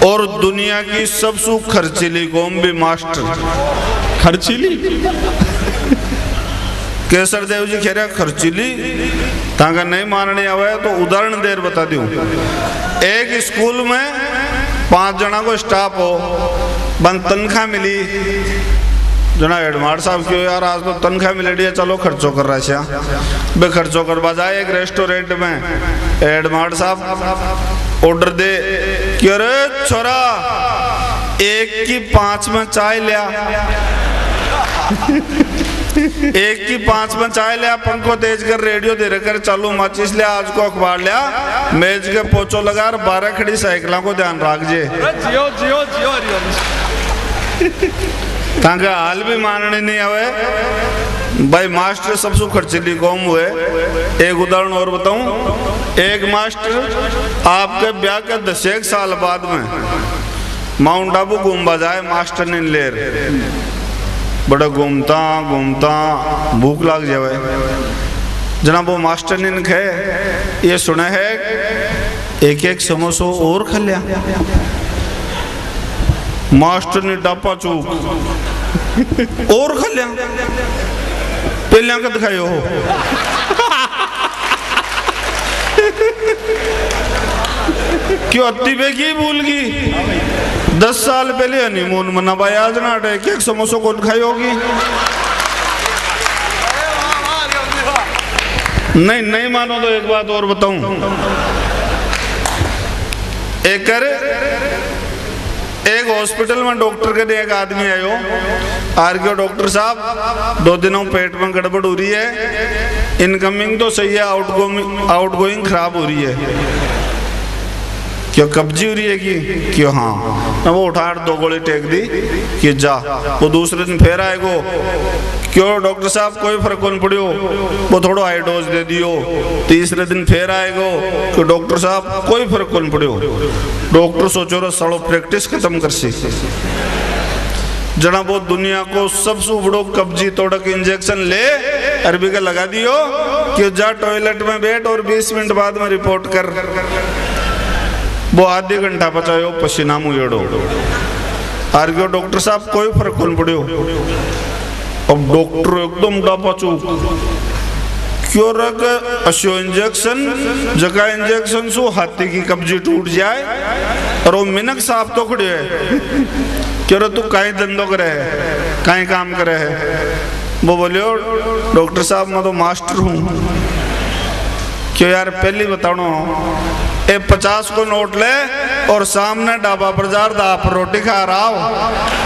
और दुनिया की सबसे खर्चीली कौम भी मास्टर। खर्चीली केसर देव जी कह रहे खर्चीली तांगा नहीं मानने आवे तो उदाहरण देर बता दूं। एक स्कूल में 5 जना को स्टाफ हो, बन तनख्वाह मिली, जना हेडमास्टर साहब क्यों यार आज तो तनख्वाह मिल रही है, चलो खर्चो कर रहा है बे खर्चो कर बजाए। एक रेस्टोरेंट में हेडमास्टर साहब ऑर्डर दे कि अरे छोरा 1 की 5 में चाय लिया, 1 की 5 में चाय लिया, पंखो तेज कर, रेडियो दे रखकर चालू, माचिस लिया, आज को अखबार लिया, मेज के पोचो लगा, 12 खड़ी साइकिलों को ध्यान रख जे। जियो जियो जियो तांका हाल भी मानने नहीं आवे भाई। मास्टर सबसे खर्चीली कौम हुए। एक उदाहरण और बताऊं। एक मास्टर आपके ब्याह के 10 साल बाद में माउंट आबू घूमवा जाए, मास्टर ने ले बड़ा घूमता घूमता भूख लग जावे, जनाब वो मास्टर ने कहे ये सुना है 1-1 समोसा और खा लिया। मास्टर ने डापा चूक और खा लिया, पहले का दिखाई हो क्यों अति पे की भूल गई। 10 साल पहले हनीमून मना भाई, आज ना 1-1 समोसा कौन खाई होगी। नहीं मानो तो एक बात और बताऊं। एक हॉस्पिटल में डॉक्टर के लिए एक आदमी आयो, आर्ग्यो डॉक्टर साहब 2 दिनों पेट में गड़बड़ हो रही है, इनकमिंग तो सही है, आउटगोइंग खराब हो रही है। क्यों कब्जी हो रही है कि क्यों? हाँ। वो उठा 2 गोली टेक दी कि जा। वो दूसरे दिन फिर आएगो, क्यों डॉक्टर साहब कोई फर्क नहीं पड़ियो, वो थोड़ा हाई डोज दे दियो। तीसरे दिन फिर आएगो कि डॉक्टर साहब कोई फर्क नहीं पड़ियो। डॉक्टर सोचो रो सालो प्रैक्टिस खत्म कर सी। जना वो दुनिया को सबसे बड़ो कब्जी तोड़क इंजेक्शन ले अरबी का लगा दियो कि जा टॉयलेट में बैठ और 20 मिनट बाद में रिपोर्ट कर। वो आधे घंटा बचायो पसीना मुएड़ो, आर्ग्यो डॉक्टर साहब कोई फर्क नहीं पड़ियो। अब डॉक्टर एकदम डापा चूक क्यों रख अशो इंजेक्शन जगह इंजेक्शन सो हाथी की कब्जी टूट जाए। और वो मिनक साहब तो खड़े है क्यों रे तू कहीं धंधो करे है, कहीं काम करे है। वो बोलियो डॉक्टर साहब मैं तो मास्टर हूँ। क्यों यार पहली बताओ, 50 को नोट ले और सामने ढाबा बाजार दा पर रोटी खा रहा हो।